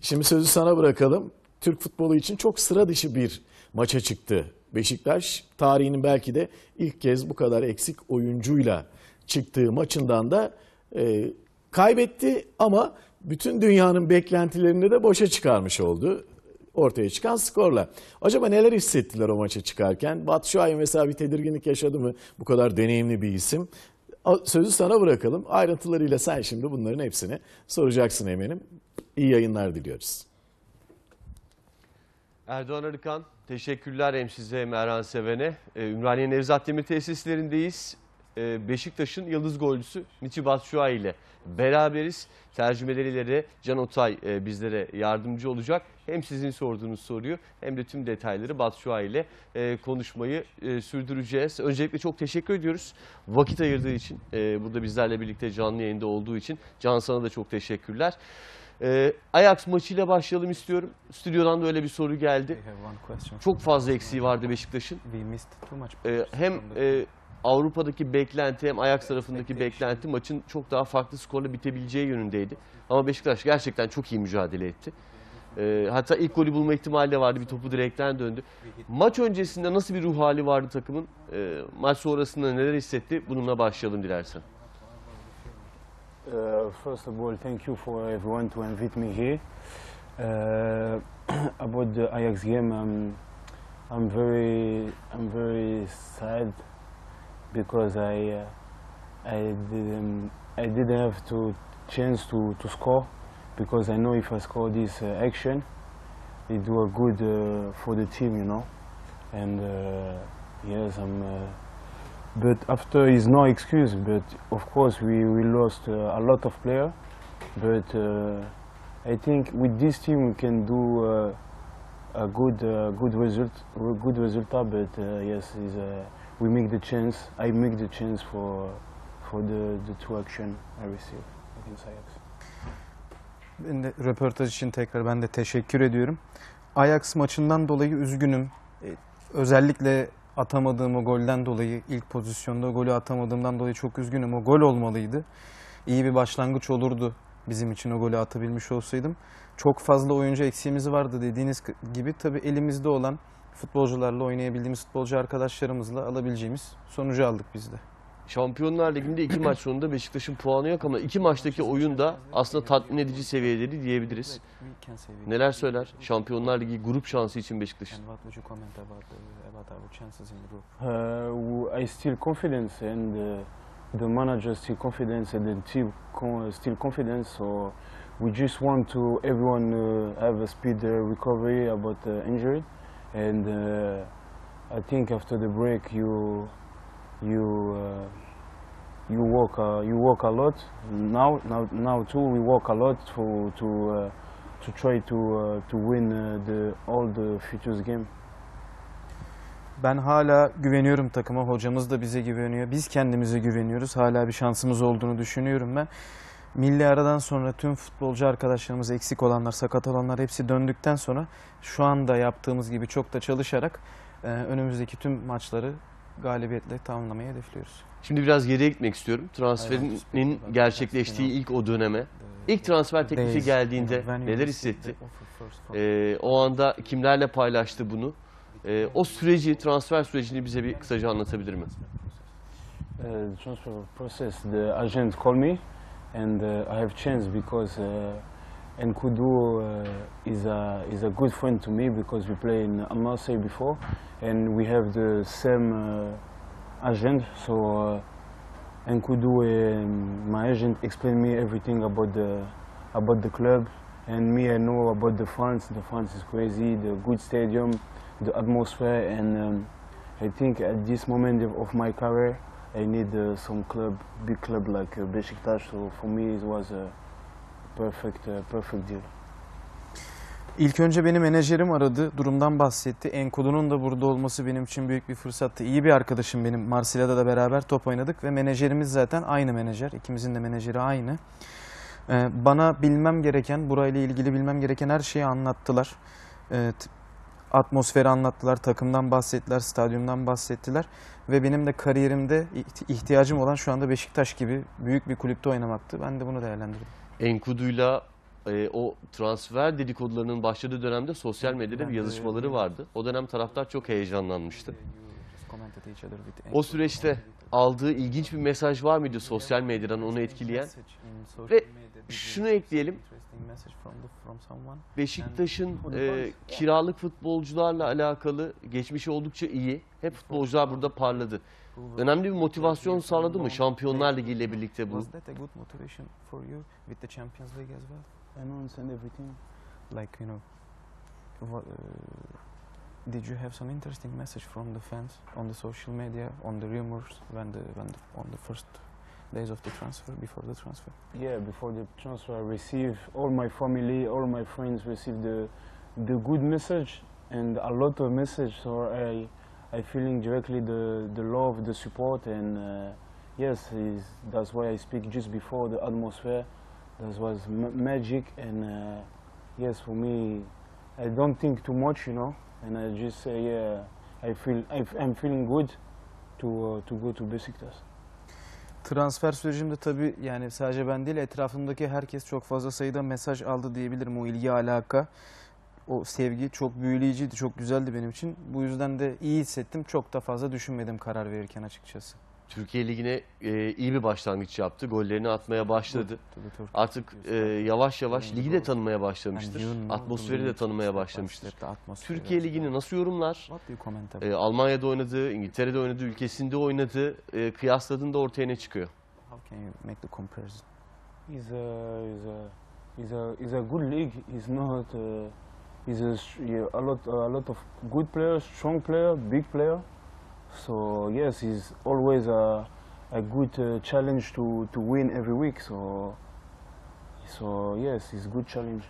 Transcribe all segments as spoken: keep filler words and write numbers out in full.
Şimdi sözü sana bırakalım. Türk futbolu için çok sıra dışı bir maça çıktı. Beşiktaş tarihinin belki de ilk kez bu kadar eksik oyuncuyla çıktığı maçından da e, kaybetti ama bütün dünyanın beklentilerini de boşa çıkarmış oldu ortaya çıkan skorla. Acaba neler hissettiler o maça çıkarken? Batshuayi mesela bir tedirginlik yaşadı mı? Bu kadar deneyimli bir isim. Sözü sana bırakalım. Ayrıntılarıyla sen şimdi bunların hepsini soracaksın eminim. İyi yayınlar diliyoruz. Erdoğan Arıkan, teşekkürler hem size hem Erhan Seven'e. Ee, Ümraniye Nevzat Demir tesislerindeyiz. Ee, Beşiktaş'ın yıldız golcüsü Michy Batshuayi ile beraberiz. Tercümeleriyle de Can Otay e, bizlere yardımcı olacak. Hem sizin sorduğunuz soruyu hem de tüm detayları Batshuayi ile e, konuşmayı e, sürdüreceğiz. Öncelikle çok teşekkür ediyoruz. Vakit ayırdığı için, e, burada bizlerle birlikte canlı yayında olduğu için Can, sana da çok teşekkürler. Ee, Ajax maçıyla başlayalım istiyorum. Stüdyodan da öyle bir soru geldi. Çok fazla eksiği vardı Beşiktaş'ın. Ee, hem e, Avrupa'daki beklenti hem Ajax tarafındaki beklenti maçın çok daha farklı skorla bitebileceği yönündeydi. Ama Beşiktaş gerçekten çok iyi mücadele etti. Ee, hatta ilk golü bulma ihtimali de vardı. Bir topu direkten döndü. Maç öncesinde nasıl bir ruh hali vardı takımın? Ee, maç sonrasında neler hissetti? Bununla başlayalım dilersen. Uh, first of all, thank you for everyone to invite me here. Uh, about the Ajax game, I'm, I'm very, I'm very sad because I, uh, I didn't, I didn't have to chance to, to score because I know if I score this uh, action, it will good uh, for the team, you know. And uh, yes, I'm. Uh, But after is no excuse. But of course we, we lost uh, a lot of players. But uh, I think with this team we can do uh, a good uh, good result, good result. But uh, yes, is uh, we make the chance. I make the chance for for the the two action I receive against Ajax. Ben de röportaj için tekrar ben de teşekkür ediyorum. Ajax maçından dolayı üzgünüm. Özellikle atamadığım o golden dolayı, ilk pozisyonda o golü atamadığımdan dolayı çok üzgünüm. O gol olmalıydı. İyi bir başlangıç olurdu bizim için o golü atabilmiş olsaydım. Çok fazla oyuncu eksiğimiz vardı dediğiniz gibi. Tabii elimizde olan futbolcularla, oynayabildiğimiz futbolcu arkadaşlarımızla alabileceğimiz sonucu aldık biz de. Şampiyonlar Ligi'nde iki maç sonunda Beşiktaş'ın puanı yok ama iki maçtaki oyun da aslında tatmin edici seviyedeydi diyebiliriz. Neler söyler Şampiyonlar Ligi grup şansı için Beşiktaş'ın? Uh, I still confidence and uh, the manager still confidence and the team still confidence. So we just want to everyone uh, have a speed uh, recovery about the injury, and uh, I think after the break you. You uh, you work uh, you work a lot now now now too we work a lot to to uh, to try to uh, to win uh, the all the futures game. Ben hala güveniyorum takıma. Hocamız da bize güveniyor. Biz kendimize güveniyoruz. Hala bir şansımız olduğunu düşünüyorum ben. Milli aradan sonra tüm futbolcu arkadaşlarımız, eksik olanlar, sakat olanlar hepsi döndükten sonra şu anda yaptığımız gibi çok da çalışarak e, önümüzdeki tüm maçları galibiyetle tamamlamayı hedefliyoruz. Şimdi biraz geriye gitmek istiyorum. Transferinin gerçekleştiği ilk o döneme. İlk transfer teklifi geldiğinde neler hissetti? Ee, o anda kimlerle paylaştı bunu? Ee, o süreci, transfer sürecini bize bir kısaca anlatabilir mi? Uh, the transfer process, the agent called me and uh, I have chance because uh, Nkoudou uh, is a is a good friend to me because we play in Marseille before and we have the same uh, agent. So uh, Nkoudou and my agent explained me everything about the about the club, and me I know about the fans. The fans is crazy, the good stadium, the atmosphere, and um, I think at this moment of my career I need uh, some club, big club like uh, Beşiktaş. So for me it was a perfect, uh, perfect deal. İlk önce beni menajerim aradı, durumdan bahsetti. Nkoudou'nun da burada olması benim için büyük bir fırsattı. İyi bir arkadaşım benim. Marsilya'da da beraber top oynadık ve menajerimiz zaten aynı menajer. İkimizin de menajeri aynı. Ee, bana bilmem gereken, burayla ilgili bilmem gereken her şeyi anlattılar. Ee, atmosferi anlattılar, takımdan bahsettiler, stadyumdan bahsettiler. Ve benim de kariyerimde ihtiyacım olan şu anda Beşiktaş gibi büyük bir kulüpte oynamaktı. Ben de bunu değerlendirdim. Nkoudou'yla e, o transfer dedikodularının başladığı dönemde sosyal medyada bir Ben de- yazışmaları vardı. O dönem taraftar çok heyecanlanmıştı. You just commented each other with O süreçte aldığı ilginç bir mesaj var mıydı sosyal medyadan onu etkileyen? Ve şunu ekleyelim. Beşiktaş'ın e, kiralık futbolcularla alakalı geçmişi oldukça iyi. Hep futbolcular burada parladı. Önemli bir motivasyon sağladı mı Şampiyonlar Ligi ile birlikte bu? Was that a good motivation for you with the Champions League as well? I know and everything. Like, you know, what, uh, did you have some interesting message from the fans on the social media, on the rumors, when the, when the, on the first days of the transfer, before the transfer? Yeah, before the transfer, I received all my family, all my friends received the the good message and a lot of message. So I I feeling directly the the love, the support, and uh, yes, is that's why I speak just before the atmosphere. That was ma- magic, and uh, yes, for me, I don't think too much, you know, and I just say yeah, I feel I, I'm feeling good to uh, to go to Besiktas. Transfer sürecimde tabii yani sadece ben değil etrafımdaki herkes çok fazla sayıda mesaj aldı diyebilirim. O ilgi, alaka, o sevgi çok büyüleyiciydi, çok güzeldi benim için. Bu yüzden de iyi hissettim. Çok da fazla düşünmedim karar verirken açıkçası. Türkiye Ligi'ne e, iyi bir başlangıç yaptı. Gollerini atmaya başladı. Artık e, yavaş yavaş ligi de tanımaya başlamıştır. Atmosferi de tanımaya başlamıştır. Türkiye Ligi'ni nasıl yorumlar? What do you comment about? E, Almanya'da oynadı, İngiltere'de oynadı, ülkesinde oynadı. E, kıyasladığında ortaya ne çıkıyor? How can you make the comparison? He's a he's a he's a he's a good league. He's not. Uh, he's a, sh- yeah, a lot a lot of good players, strong player, big player. So yes, he's always a a good uh, challenge to to win every week. So so yes, it's good challenge.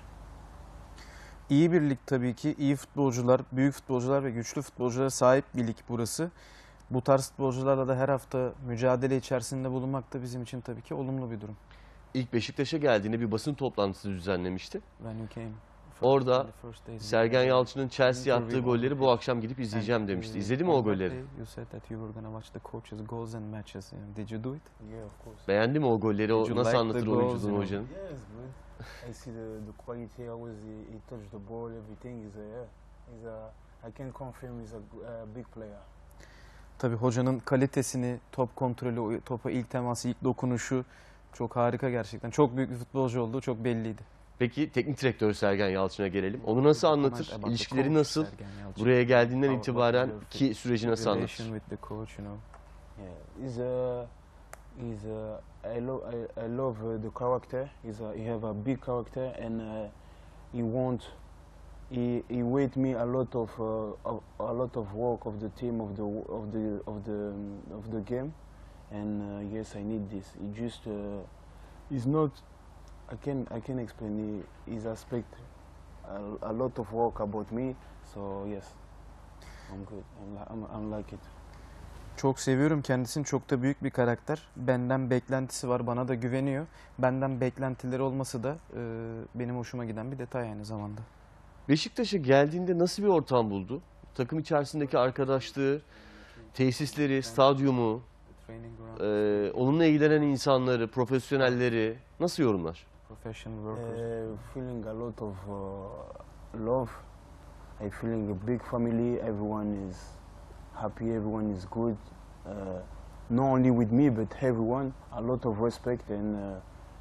İyi bir lig tabii ki. İyi futbolcular, büyük futbolcular ve güçlü futbolculara sahip bir lig burası. Bu tarz futbolcularla da her hafta mücadele içerisinde bulunmak da bizim için tabii ki olumlu bir durum. İlk Beşiktaş'a geldiğinde bir basın toplantısı düzenlemişti. When you came, Orada in the first days, Sergen Yalçın'ın Chelsea'ye attığı golleri bu akşam gidip izleyeceğim demişti. İzledi mi o golleri? You said that you were gonna watch the coaches' goals and matches. Did you do it? Yeah, of course. Beğendi mi o golleri? Did O you nasıl like anlatır the goals, oyunculuğunu you know? hocanın? Yeah, it's good. I see the the quality. Always he, he touched the ball, everything. He's a yeah. He's a. I can confirm he's a, g- a big player. Tabii hocanın kalitesini, top kontrolü, o topa ilk teması, ilk dokunuşu çok harika gerçekten. Çok büyük bir futbolcu olduğu çok belliydi. Peki teknik direktör Sergen Yalçın'a gelelim. Onu nasıl anlatır? İlişkileri nasıl? Buraya geldiğinden itibaren ki süreci nasıl anlatır? Relation with the coach, you know. Yeah, he's a. He's a. I love. I, I love uh, the character. He's a. He have a big character, and uh, he won't. He he wait me a lot of, uh, of a lot of work of the team of the of the of the um, of the game, and uh, yes, I need this. He just. Uh, he's not. I can I can explain. He, he's aspect a, a lot of work about me. So yes, I'm good. I'm li- I'm, I'm like it. Çok seviyorum kendisini. Çok da büyük bir karakter. Benden beklentisi var. Bana da güveniyor. Benden beklentileri olması da e, benim hoşuma giden bir detay aynı zamanda. Beşiktaş'a geldiğinde nasıl bir ortam buldu? Takım içerisindeki arkadaşlığı, tesisleri, stadyumu, Training ground, e, onunla ilgilenen insanları, profesyonelleri nasıl yorumlar? professional workers. Uh, feeling a lot of uh, love. I feeling a big family. Everyone is happy. Everyone is good. Uh, not only with me, but everyone. A lot of respect, and uh,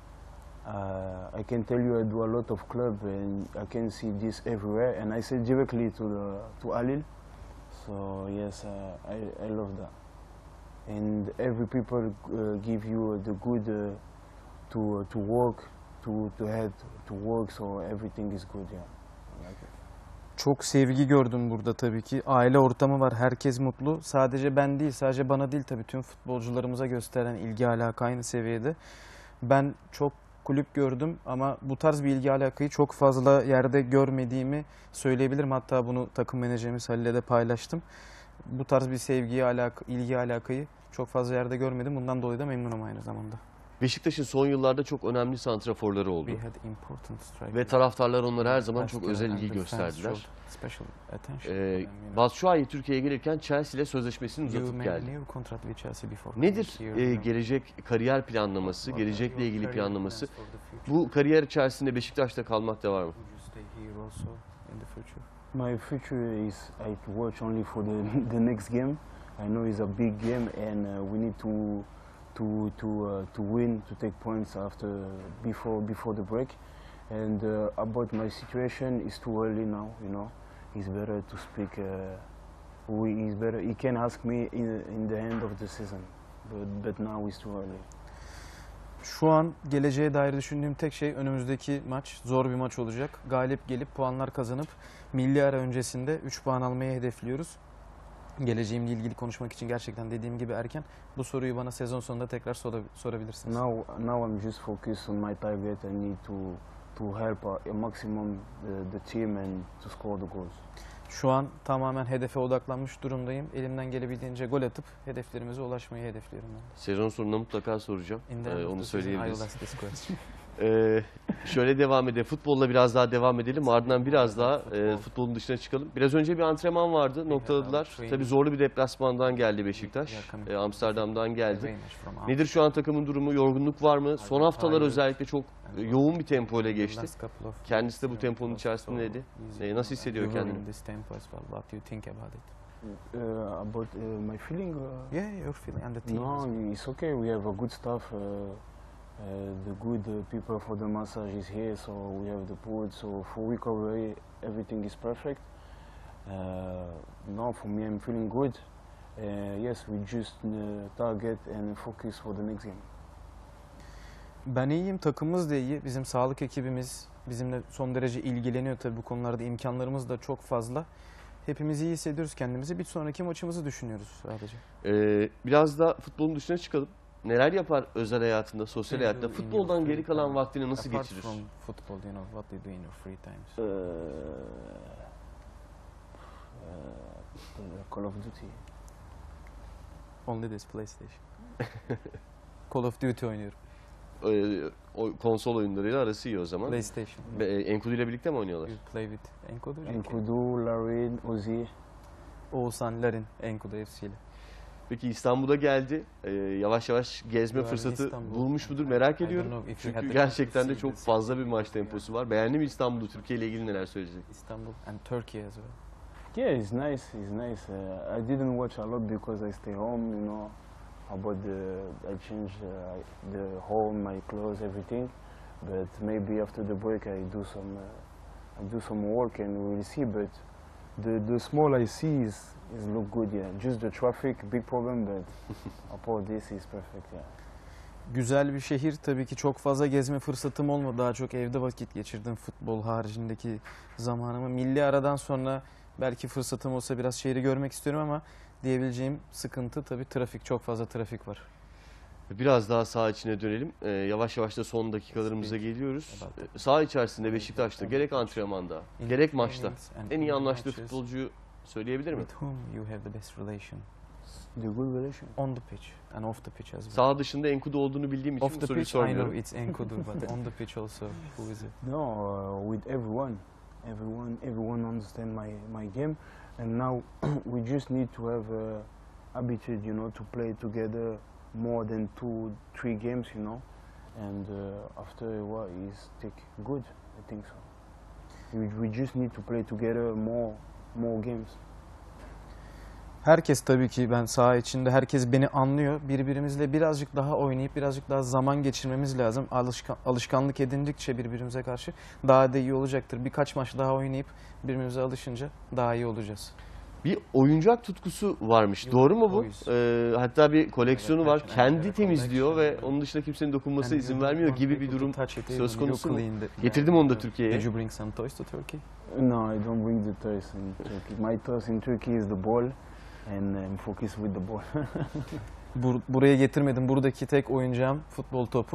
uh, I can tell you, I do a lot of club, and I can see this everywhere. And I say directly to the to Alil. So yes, uh, I I love that. And every people uh, give you the good uh, to uh, to work, to to head to work. So everything is good. Yeah, I like it. Çok sevgi gördüm burada tabii ki. Aile ortamı var. Herkes mutlu. Sadece ben değil, sadece bana değil tabii tüm futbolcularımıza gösteren ilgi alaka aynı seviyede. Ben çok kulüp gördüm ama bu tarz bir ilgi alakayı çok fazla yerde görmediğimi söyleyebilirim. Hatta bunu takım menajerimiz Halil'le de paylaştım. Bu tarz bir sevgiyi, alaka, ilgi alakayı çok fazla yerde görmedim. Bundan dolayı da memnunum aynı zamanda. Beşiktaş'ın son yıllarda çok önemli santraforları oldu. We had important strikers. Ve taraftarlar onlara her zaman çok Last özel year, ilgi and the fans gösterdiler. showed special attention Ee, to them, you know. Batshuayi Türkiye'ye gelirken Chelsea ile sözleşmesini You uzatıp made a geldi. new contract with Chelsea before Nedir coming here, e, you know. gelecek kariyer planlaması, What are gelecekle your ilgili career planlaması? plans for the future? Bu kariyer içerisinde Beşiktaş'ta kalmakta var mı? Would you stay here also in the future? My future is I watch only for the the next game. I know it's a big game, and uh, we need to to to uh, to win to take points after before before the break. And uh, about my situation, it's too early now. You know, it's better to speak. Uh, we it's better. He can ask me in in the end of the season, but but now it's too early. Şu an geleceğe dair düşündüğüm tek şey önümüzdeki maç zor bir maç olacak. Galip gelip puanlar kazanıp milli ara öncesinde üç puan almayı hedefliyoruz. Geleceğimle ilgili konuşmak için gerçekten dediğim gibi erken. Bu soruyu bana sezon sonunda tekrar sor- sorabilirsiniz. Now now I'm just focused on my target. I need to to help uh, a maximum the, the team and to score the goals. Şu an tamamen hedefe odaklanmış durumdayım. Elimden gelebildiğince gol atıp hedeflerimize ulaşmayı hedefliyorum ben. Sezon sonunda mutlaka soracağım. In the Ee, end of onu the season, I will söyleyebiliriz. ask this question. Ee, şöyle devam edelim. Futbolla biraz daha devam edelim. Ardından biraz daha e, futbolun dışına çıkalım. Biraz önce bir antrenman vardı. Noktaladılar. Tabii zorlu bir deplasmandan geldi Beşiktaş. E, Amsterdam'dan geldi. Nedir şu an takımın durumu? Yorgunluk var mı? Son haftalar özellikle çok e, yoğun bir tempo ile geçti. Kendisi de bu temponun içerisindeydi. E, nasıl hissediyor kendini? Uh, about uh, my feeling? Uh, Yeah, your feeling and the team. no, as well. it's okay. We have a good staff. Uh, uh, the good uh, people for the massage is here, so we have the pool. So for recovery, everything is perfect. Uh, now for me, I'm feeling good. Uh, yes, we just uh, target and focus for the next game. Ben iyiyim, takımımız da iyi. Bizim sağlık ekibimiz bizimle son derece ilgileniyor tabii bu konularda. İmkanlarımız da çok fazla. Hepimiz iyi hissediyoruz kendimizi. Bir sonraki maçımızı düşünüyoruz sadece. Ee, biraz da futbolun dışına çıkalım. Neler yapar özel hayatında, sosyal What do you hayatta? do in Futboldan your geri free kalan time? vaktini nasıl Apart geçirir? from football, you know, what do you do in your free times? Uh, uh, Call of Duty. Only this PlayStation. Call of Duty oynuyorum. Ee, o konsol oyunlarıyla arası iyi o zaman. PlayStation. Be- e, Enkudu ile birlikte mi oynuyorlar? You play with Enkudu. Enkudu, Larin, Ozi. Oğuzhan Larin, Enkudu F C ile. Peki İstanbul'a geldi. Ee, yavaş yavaş gezme You are in fırsatı Istanbul. bulmuş mudur merak I don't ediyorum. know if you had Çünkü the chance to gerçekten de see çok this. fazla bir maç temposu var. Beğendi mi İstanbul'u? Türkiye ile ilgili neler söyleyecek? Istanbul and Turkey as well. Yeah, it's nice. It's nice. Uh, I didn't watch a lot because I stay home. You know, about the I change uh, the home, my clothes, everything. But maybe after the break, I do some uh, I do some work, and we'll see. But the the small I see is is look good. Yeah, just the traffic, big problem. But apart this, is perfect. Yeah. Güzel bir şehir. Tabii ki çok fazla gezme fırsatım olmadı. Daha çok evde vakit geçirdim futbol haricindeki zamanımı. Milli aradan sonra belki fırsatım olsa biraz şehri görmek istiyorum ama diyebileceğim sıkıntı tabii trafik. Çok fazla trafik var. Biraz daha saha içine dönelim. Ee, yavaş yavaş da son dakikalarımıza geliyoruz. Ee, saha içerisinde Beşiktaş'ta gerek antrenmanda, In gerek maçta trainings and en iyi in anlaştığı matches, futbolcuyu söyleyebilir mi? with whom you have the best relation The good relation. on the pitch and off the pitch as well. Saha dışında Enkudu olduğunu bildiğim için Off bu the soruyu pitch, I know sormuyorum. it's Enkudu, but on the pitch also, who is it? No, uh, with everyone, everyone, everyone understand my my game, and now we just need to have uh, habitude, you know, to play together more than two, three games, you know, and uh, after a while, it's take good. I think so. We, we just need to play together more, more games. Herkes tabii ki ben saha içinde herkes beni anlıyor. Birbirimizle birazcık daha oynayıp birazcık daha zaman geçirmemiz lazım. Alışkan, alışkanlık edindikçe birbirimize karşı daha da iyi olacaktır. Birkaç maç daha oynayıp birbirimize alışınca daha iyi olacağız. Bir oyuncak tutkusu varmış. Doğru mu bu? Toys. Ee, hatta bir koleksiyonu var. Evet, Kendi evet, temizliyor ve collection. onun dışında kimsenin dokunmasına And izin you vermiyor don't gibi want bir people durum to touch it söz even you konusu mu? clean the- Getirdim onu da Türkiye'ye. Did you bring some toys to Turkey? No, I don't bring the toys in Turkey. My toys in Turkey is the ball, and I'm focused with the ball. Bur- buraya getirmedim. Buradaki tek oyuncağım futbol topu.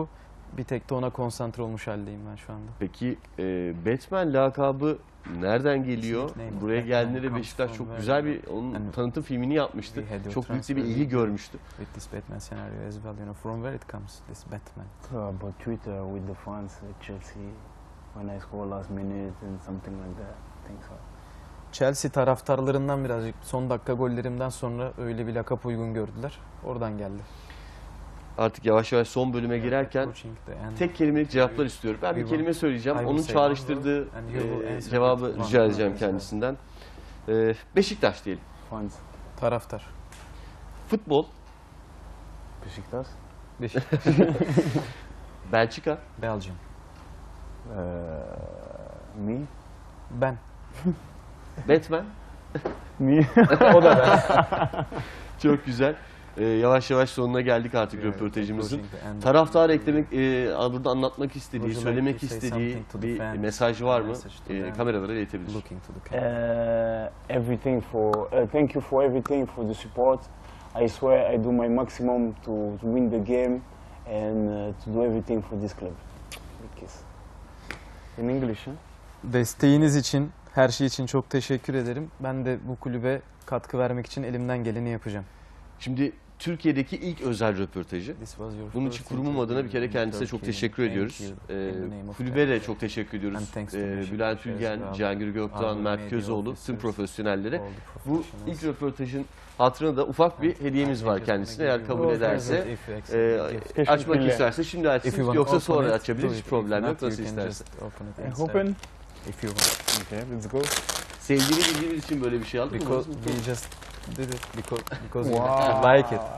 Bir tek de ona konsantre olmuş haldeyim ben şu anda. Peki e, Batman lakabı nereden geliyor? Kesinlikle. Buraya Batman geldiğinde comes Beşiktaş from çok güzel bir very- onun and tanıtım filmini yapmıştı. we had your Çok büyük de bir transfer ilgi video. görmüştü. With this Batman scenario as well, you know, from where it comes, this Batman. So about Twitter with the fans at Chelsea when I score last minute and something like that. I think so. Chelsea taraftarlarından birazcık son dakika gollerimden sonra öyle bir lakap uygun gördüler. Oradan geldi. Artık yavaş yavaş son bölüme girerken Approaching the end. tek kelimelik cevaplar istiyorum. Ben bir We kelime söyleyeceğim. I will Onun say one çağrıştırdığı word and you will e, answer cevabı with one rica word edeceğim as well. kendisinden. E, Beşiktaş diyelim. Fans, Taraftar. Futbol, Besiktas, Beşiktaş. Belçika, Belgium. uh, me, Ben. Batman. me. O da ben. Çok güzel. E, yavaş yavaş sonuna geldik artık röportajımızın. Taraftar eklemek, e, burada anlatmak istediği, Would you like söylemek to say istediği something to the bir fans? mesaj var mı? Message to E, them? kameralara iletebilir. Looking to the camera. Uh, everything for uh, thank you for everything for the support. I swear I do my maximum to, to win the game and uh, to do everything for this club. Big kiss. In English, huh? Desteğiniz için, her şey için çok teşekkür ederim. Ben de bu kulübe katkı vermek için elimden geleni yapacağım. Şimdi Türkiye'deki ilk özel röportajı. This was your Bunun için first kurumum adına bir kere interview in kendisine çok Turkey. teşekkür Thank ediyoruz. you Ee, in the name of kulübe de God. çok teşekkür And ediyoruz. thanks to Ee, Beşiktaş Bülent as Ülgen, well. Cihangir Gökdoğan, Our Mert media Közoğlu, tüm officers, profesyonellere. all the Bu professionals. ilk röportajın hatırına da ufak bir hediyemiz var kendisine. Eğer kabul ederse, If you accept e, the gift. açmak Teşekkürler. isterse şimdi If you açsın, want to yoksa open sonra it, açabilir. do Hiç it. If problem yok, not, you nasıl can isterse. just open it I inside. open. If you want. Okay, let's go. Sevdiğini bildiğimiz için böyle bir şey aldık mı? Because we just did it because because Wow. you like it.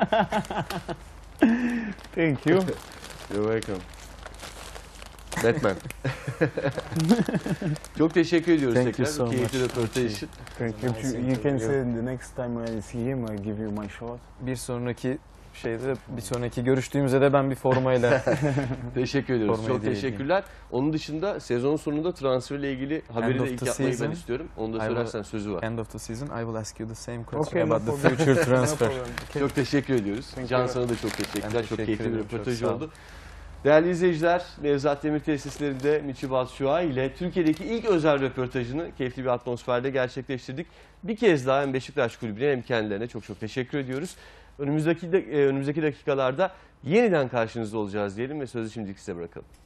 Thank you. You're welcome. Batman. Çok teşekkür ediyoruz Thank you tekrar so bu keyifli much. röportaj için. Thank you. You, you can say the next time I see him, I give you my shot. Bir sonraki şeyde, bir sonraki görüştüğümüzde de ben bir formayla Teşekkür ediyoruz. Formayı Çok hediye teşekkürler. Onun dışında sezon sonunda transferle ilgili haberi of de ilk the yapmayı ben season, istiyorum. Onu da I will- söylersen sözü var. end of the season I will ask you the same question Okay, no about the problem. future No transfer. problem. Okay. Çok teşekkür ediyoruz. Thank Can you. sana da çok teşekkürler. Ben Çok teşekkür keyifli bir ederim, çok röportaj sağ olun. oldu. Değerli izleyiciler, Nevzat Demir tesislerinde Michy Batshuayi ile Türkiye'deki ilk özel röportajını keyifli bir atmosferde gerçekleştirdik. Bir kez daha hem Beşiktaş Kulübü'ne hem kendilerine çok çok teşekkür ediyoruz. Önümüzdeki de, e, önümüzdeki dakikalarda yeniden karşınızda olacağız diyelim ve sözü şimdilik size bırakalım.